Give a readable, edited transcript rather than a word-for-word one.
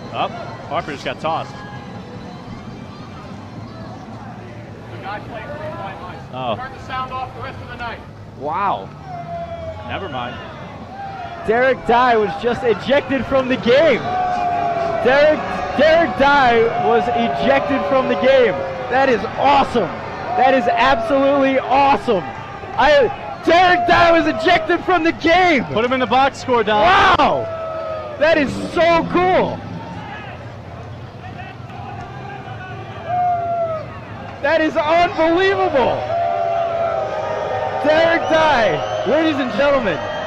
Oh, Harper just got tossed. The guy playing for the white line. Oh. Turn the sound off the rest of the night. Wow. Never mind. Derek Dye was just ejected from the game. Derek Dye was ejected from the game. That is awesome. That is absolutely awesome. Derek Dye was ejected from the game. Put him in the box score, Don. Wow. That is so cool. That is unbelievable. Derek Dye, ladies and gentlemen,